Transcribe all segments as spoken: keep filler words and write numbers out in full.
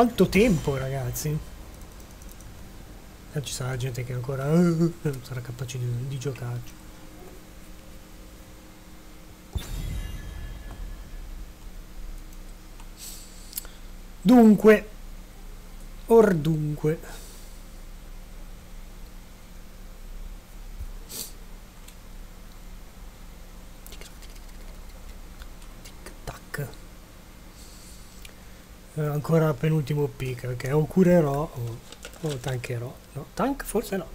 quanto tempo, ragazzi? E ci sarà gente che ancora uh, non sarà capace di, di giocarci. Dunque, or dunque. Tic-tac. Eh, ancora penultimo pick, che o curerò o, o tankerò. No, tank forse no.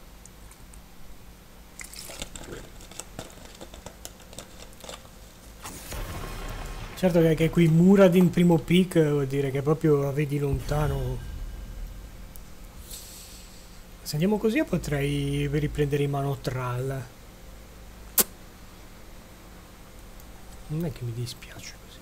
Certo che anche qui Muradin primo pick vuol dire che proprio la vedi lontano. Se andiamo così potrei riprendere in mano Thrall. Non è che mi dispiace così.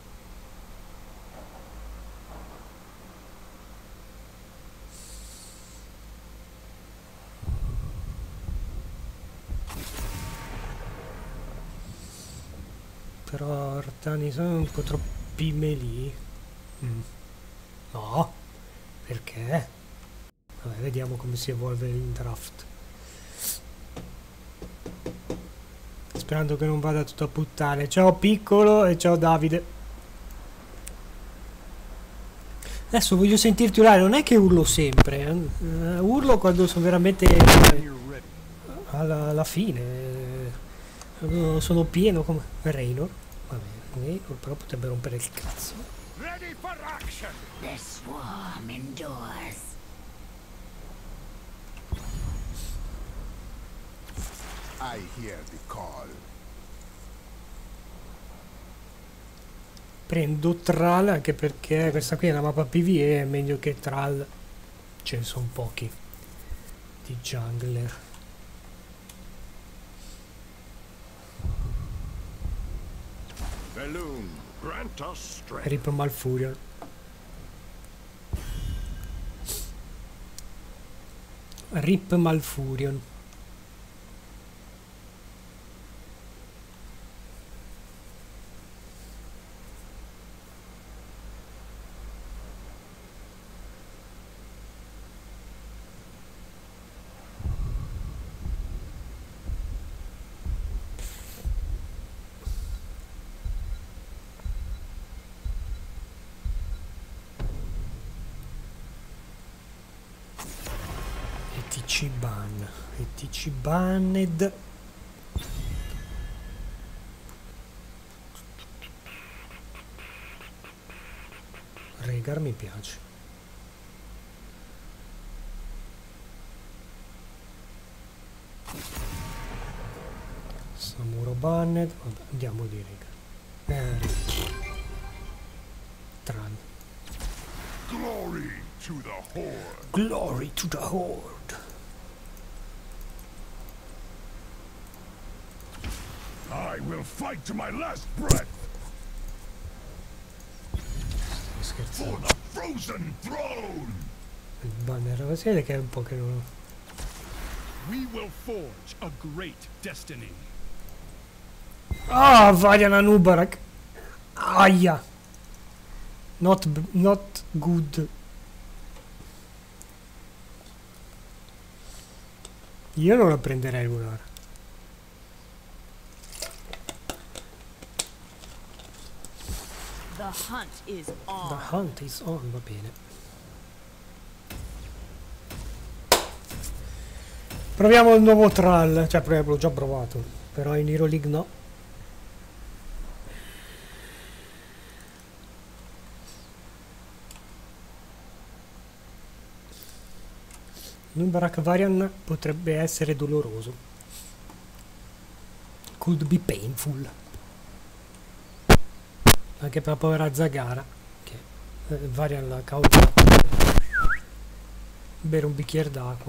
Però Artani sono un po' troppi melee. Mm. No, perché? Vabbè, vediamo come si evolve il draft. Sperando che non vada tutto a puttane. Ciao Piccolo e ciao Davide. Adesso voglio sentirti urlare, non è che urlo sempre, eh. Uh, urlo quando sono veramente alla, alla fine. Uh, sono pieno come Raynor. Vabbè, Raynor però potrebbe rompere il cazzo. Ready for action. The swarm endures. I hear the call. Prendo Thrall anche perché questa qui è una mappa P V E, è meglio che Thrall. Ce ne sono pochi di jungler. Balloon, grant us strength. Rip Malfurion. Rip Malfurion. E T C ban. E T C banned. Rhaegar mi piace. Samuro banned. Vabbè, andiamo di Rhaegar. Eh, Thrall. Glory to the Horde. Glory to the Horde. I will fight to my last breath. For the frozen throne. Il banner, si vede che è un po' che non... We will forge a great destiny. Ah, Varian Anubarak. Aia. Not, not good. Io non la prenderei Lunar. The hunt is on. The hunt is on, va bene. Proviamo il nuovo Thrall, cioè l'ho già provato, però in Hero League no. Nubarak Varian potrebbe essere doloroso. Could be painful. Anche per la povera Zagara, che eh, Varian la causa. Bere un bicchiere d'acqua.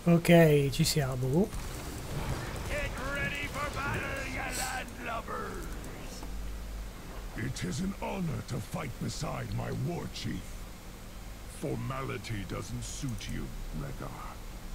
Ok, ci siamo. Get ready for battle, you landlubbers! It is an honor to fight beside my war chief. Formality doesn't suit you, Rhaegar.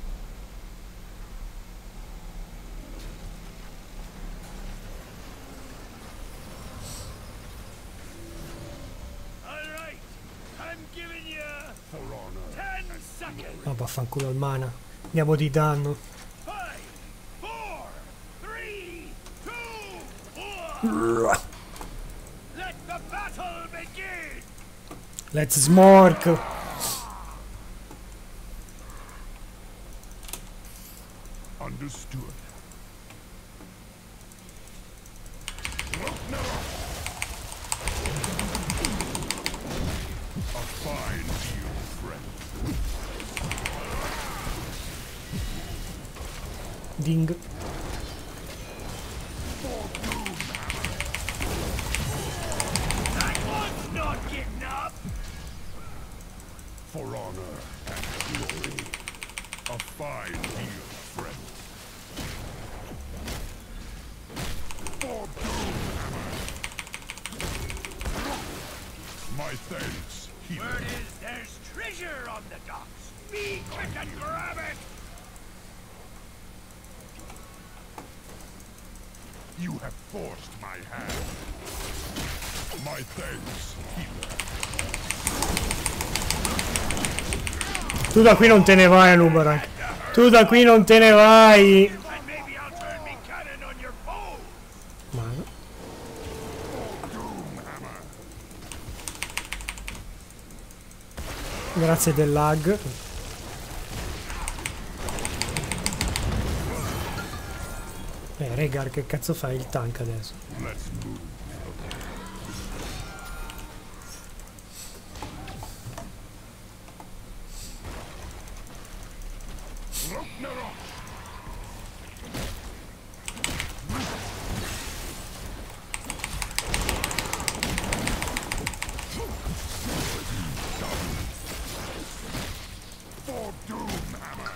All right, I'm giving you For honor. ten seconds. No, vaffanculo il mana. Andiamo di danno. Five, four, three, two, one. Let the battle begin. Let's smork. Understood. A fine deal, friend. Ding. That one's not getting up. For honor and glory. A fine deal, friend. For Doomhammer. My thanks, hero. Word is there's treasure on the docks. Be quick and grab it. You have forced my hand. My thanks, healer. Tu da qui non te ne vai, Nubarak. Tu da qui non te ne vai. And maybe I'll turn me cannon on your foes. Ma Doomhammer. grazie del lag. Eh, Rhaegar, che cazzo fai il tank adesso? Let's move. Ragnarok. For Doomhammer.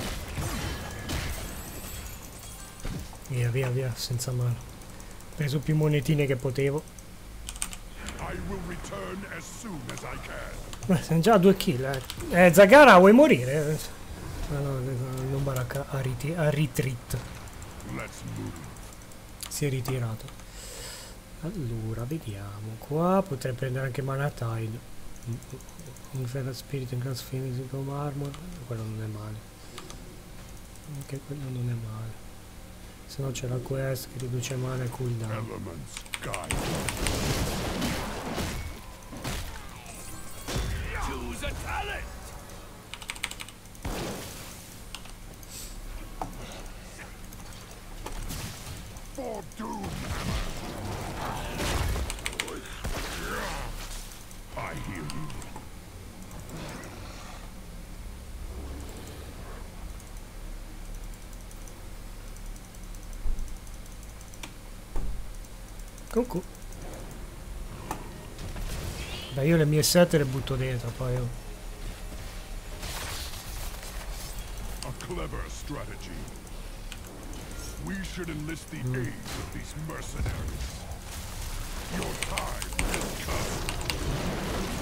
Via, via, via, senza mano. Ho preso più monetine che potevo. I will return as soon as I can. Beh, sono già due kill, eh. Eh, Zagara, vuoi morire? No, no, no, non baracca, a, riti- a retreat. Let's move. Si è ritirato. Allora, vediamo. Qua potrei prendere anche Mana Tile. Infernal Spirit in Glass Physical Armor. Quello non è male. Anche quello non è male. Se no c'è la quest che riduce mana e cooldown. Elements guide. Choose a talent. For Doomhammer. I hear you. Cucù. Beh, io le mie sette le butto dentro, poi oh. A clever strategy. We should enlist the aid of these mercenaries. Your time has come.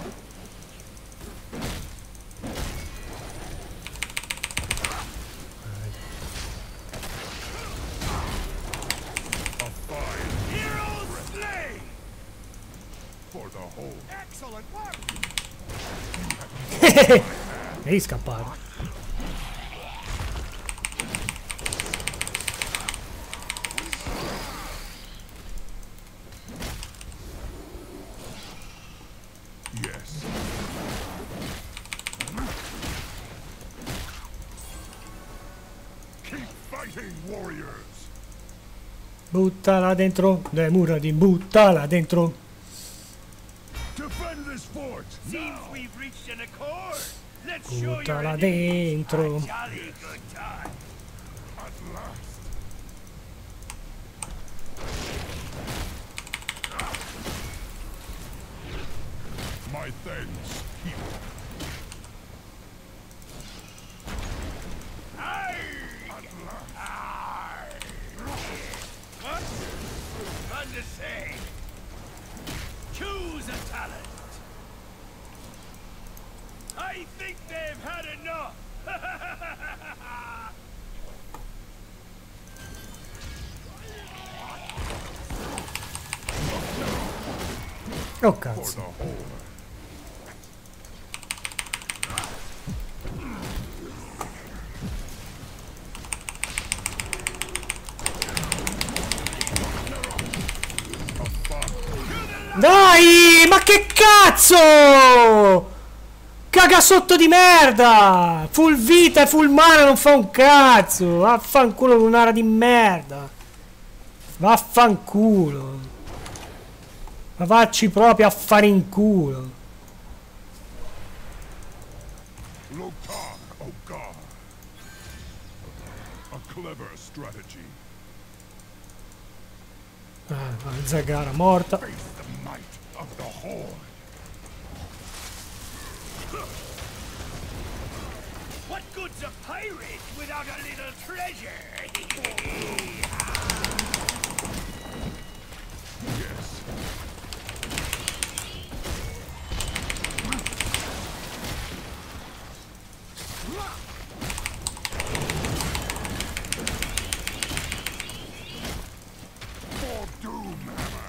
A fine Heroes slay. for the whole. Excellent work. Devi scappare. Yes. Keep fighting, warriors. Buttala dentro. Le mura di buttala dentro. Defend this fort. Seems we've reached an accord. Let's show your Buttala enemies dentro. a jolly good time. At last. My thanks, hero. done the same. Choose a talent. I think they've had enough. Oh For cazzo. the whole. Dai, ma che cazzo! Caga sotto di merda! Full vita e full mana non fa un cazzo! Vaffanculo lunara di merda! Vaffanculo! Ma vacci proprio a fare in culo! Lokar, Ogar. A clever strategy. Ah, Zagara morta. Face the might of the Horde. What good's a pirate without a little treasure? Yes. For Doomhammer.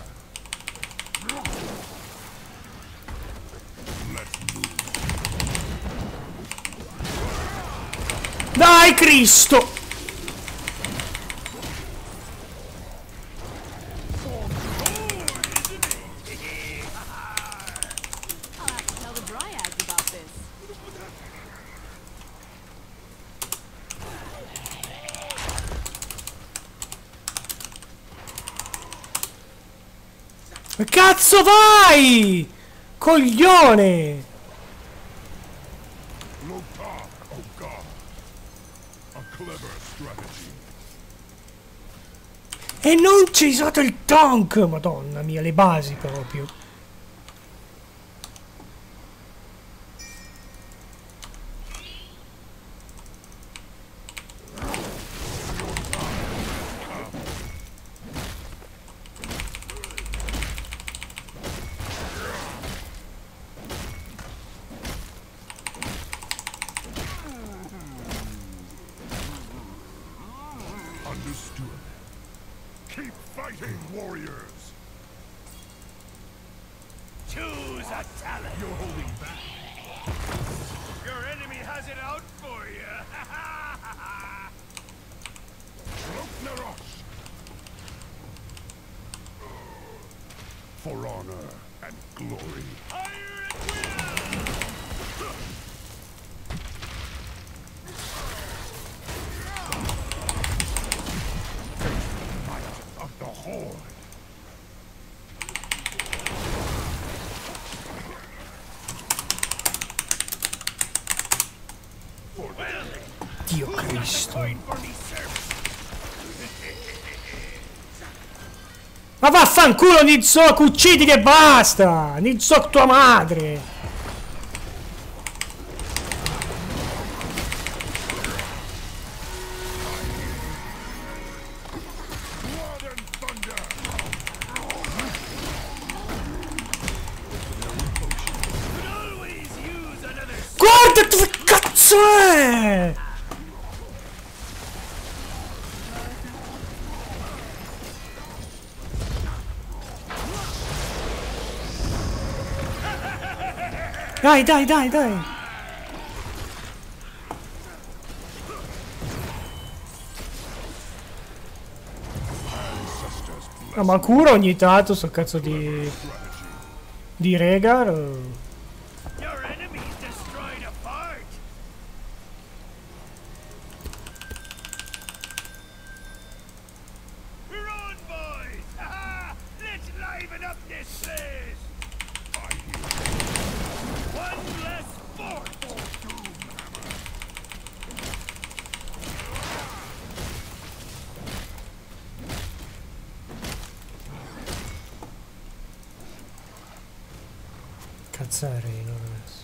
Let's move. Dai Cristo! I'll have to tell the Dryads about this. Che cazzo vai? Coglione! Lokar, Ogar. A clever strategy. E non ci usato il tank! Madonna mia, le basi proprio. Understood. Keep fighting, warriors. Choose a talent. You're holding back. Your enemy has it out for you. Roknarosh. For honor and glory. Fire at will. Might of the Horde. Dio Cristo. Point for me, service. Ma vaffanculo Nizok, uccidi che basta! Nizok tua madre! Blood and thunder. Could always use another. Guarda che cazzo è! Dai, dai, dai, dai! Ancestors bless No, ma cura ogni tanto sto cazzo di... strategy. di Rhaegar. Your enemy's destroyed a part. We're on, boys. Ha-ha! Let's liven up this place. I hear One less fort. Cazzarino adesso.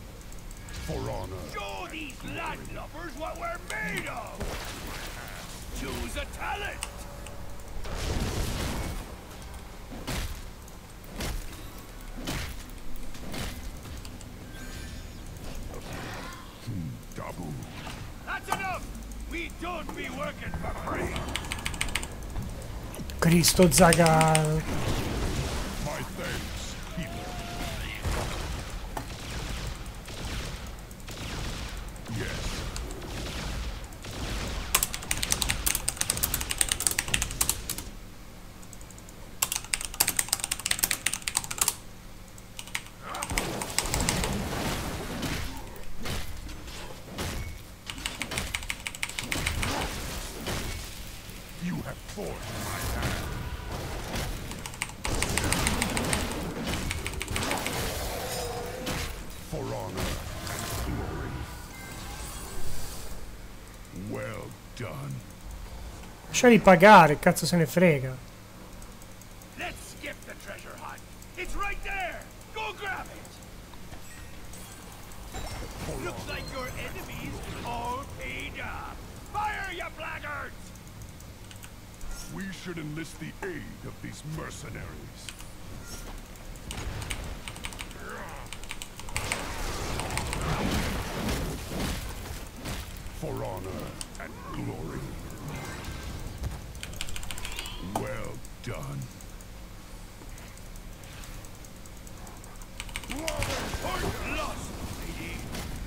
for honor. Show these landlubbers what we're made of. Choose a talent. Dabu. That's enough. We don't be working for free. Cristo Zaga. My thanks, people. Yes. You have forced my hand. For honor and glory. Well done. Lasciali pagare, cazzo se ne frega. Let's skip the treasure hunt. It's right there. Go grab it. Looks like your enemies all paid up. Fire, you blackguards! We should enlist the aid of these mercenaries. For honor and glory. Well done. Port lost, lady.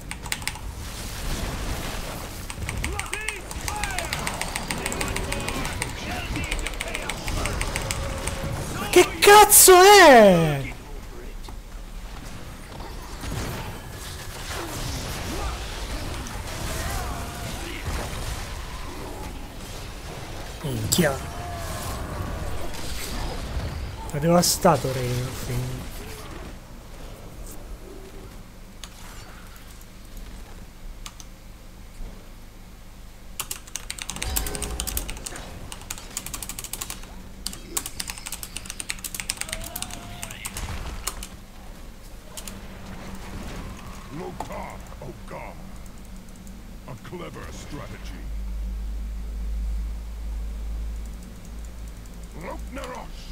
Cease fire! They want more. They'll need to pay up first. Ma che cazzo è? Get over it. Minchia. Ha devastato Reino. Lokar, oh God. A clever strategy. Loknarosh!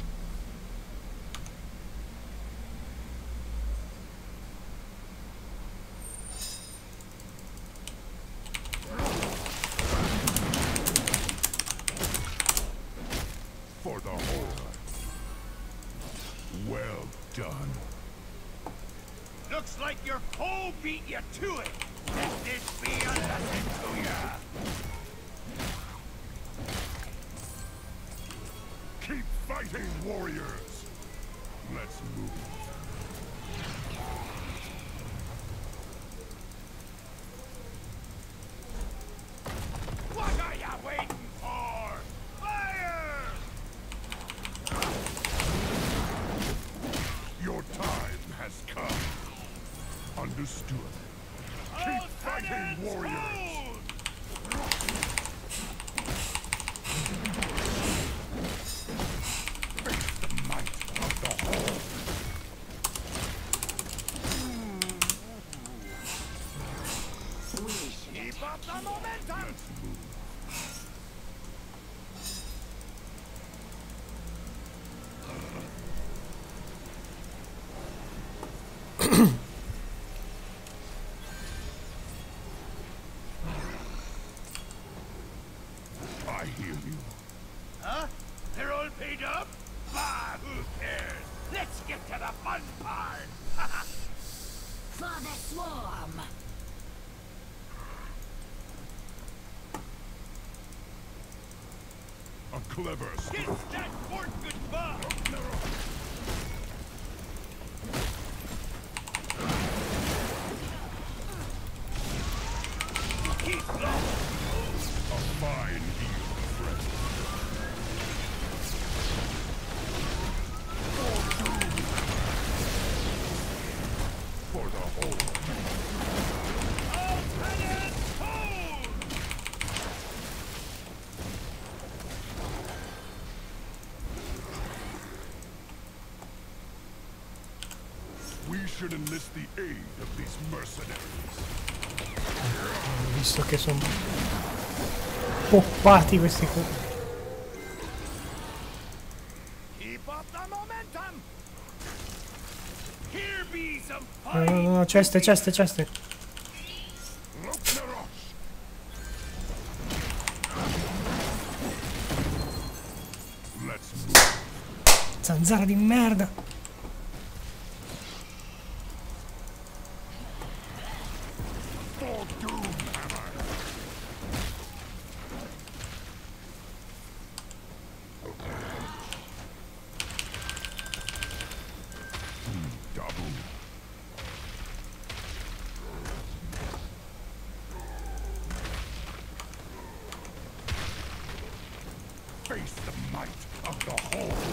For the Horde. Well done. Looks like your foe beat you to it. Let this be a lesson to ya. Keep fighting, warriors! Let's move. What are ya waiting for? Fire! Your time has come. Understood. Keep All fighting, cannons warriors! hold! Face the might of the Horde! Keep up the momentum! I hear you. Huh? They're all paid up? Bah, who cares? Let's get to the fun part! For the swarm. A clever Kiss strategy. that fort goodbye! Keep low! A fine deal, friend. For the Horde. All cannons hold! We should enlist the aid of these mercenaries. Visto che sono poppati questi qua. Keep up the momentum. Here be some No, no, no, no, ceste, ceste, ceste. Let's move. Zanzara di merda. For Doomhammer. Hmm, double. Face the might of the Horde.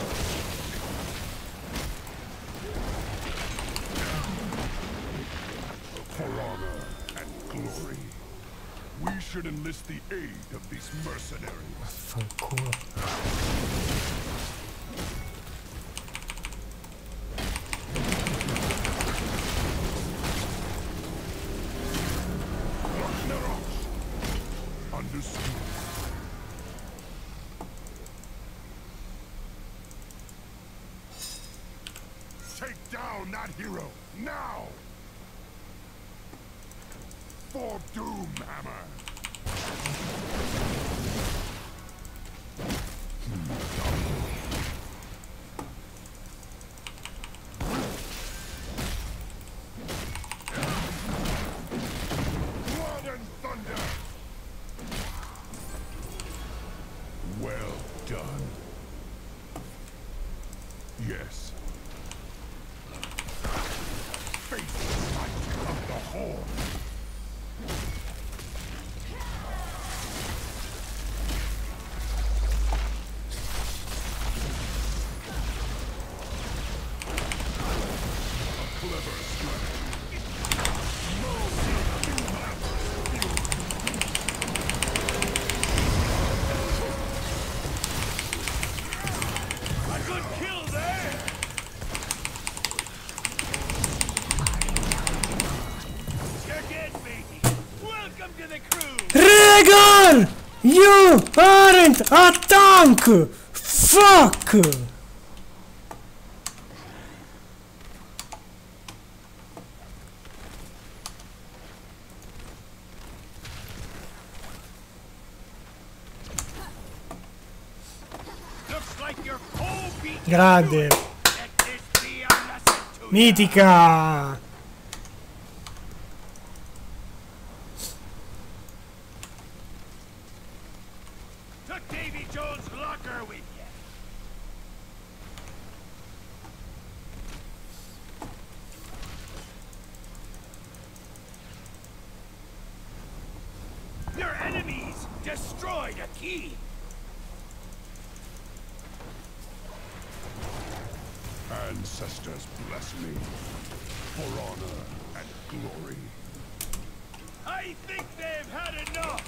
For honor and glory, we should enlist the aid of these mercenaries. Fanculo. Understood. Take down that hero, now! For Doomhammer! Blood and thunder! Well done. Yes. Face the might of the Horde. Clever strategy. A good kill there. Check it, matey. Welcome to the crew. Regan! You aren't a tank! Fuck! Looks like you're cold beat. Grande! Let this be a lesson to you. Mitica! Took Davy Jones' locker with you. Your enemies destroyed a key. Ancestors bless me. For honor and glory. I think they've had enough.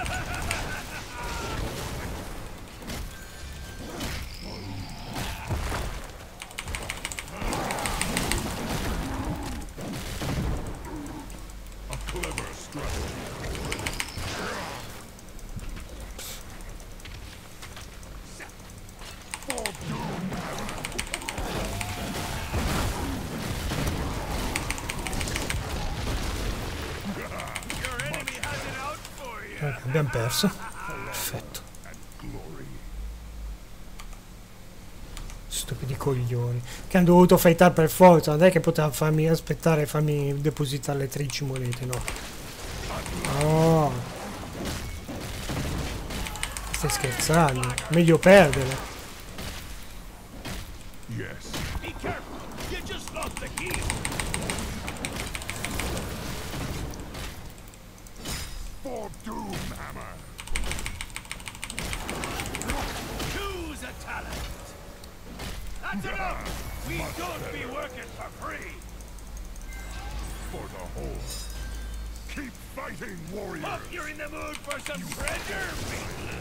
A clever strategy. For Doomhammer. Your enemy has it out for you. Eh, abbiamo perso. Perfetto. And glory. Stupidi coglioni. Che hanno dovuto fightare per forza. Non è che potevano farmi aspettare e farmi depositare le tredici monete, no. No. Stai scherzando? Meglio perdere. Yes. Be careful. You just lost the key. For Doomhammer. Choose a talent. That's enough. We don't be working for free. For the Horde. Keep fighting, warriors. Hope you're in the mood for some treasure, matey.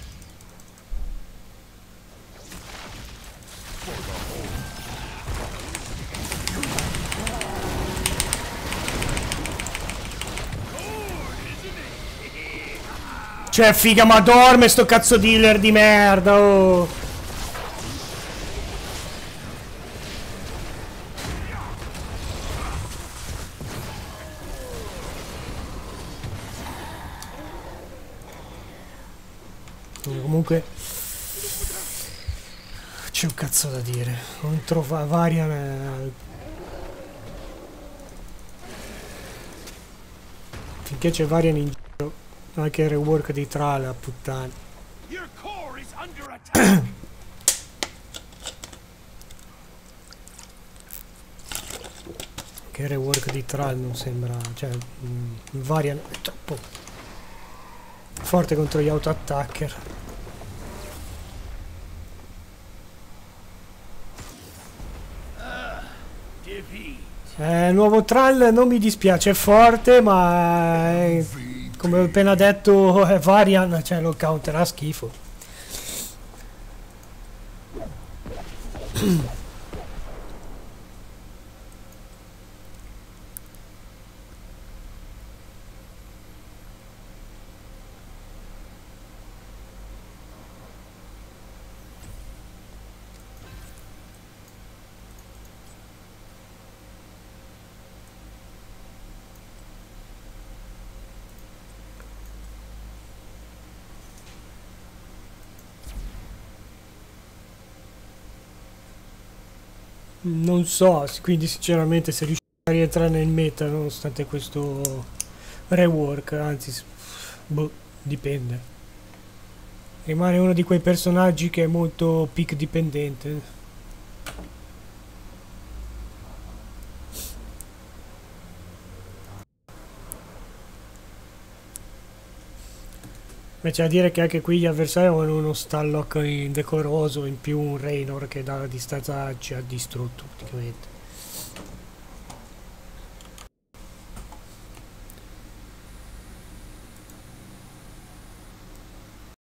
For the Horde. Cioè, figa, ma dorme sto cazzo dealer di merda, oh. Comunque c'è un cazzo da dire. Non trova varia eh, finché c'è Varian in giro, anche il rework di Thrall a puttana. Your core is under attack. Che il rework di Thrall non sembra, cioè mh, Varian è troppo forte contro gli auto attacker. Eh, nuovo Thrall non mi dispiace, è forte, ma è, come ho appena detto, è Varian, cioè lo counterà schifo. Non so, quindi sinceramente se riuscirà a rientrare nel meta nonostante questo rework, anzi, boh, dipende. Rimane uno di quei personaggi che è molto pick dipendente. Beh, c'è da dire che anche qui gli avversari avevano uno Stallock indecoroso, in più un Raynor che dalla distanza ci ha distrutto praticamente.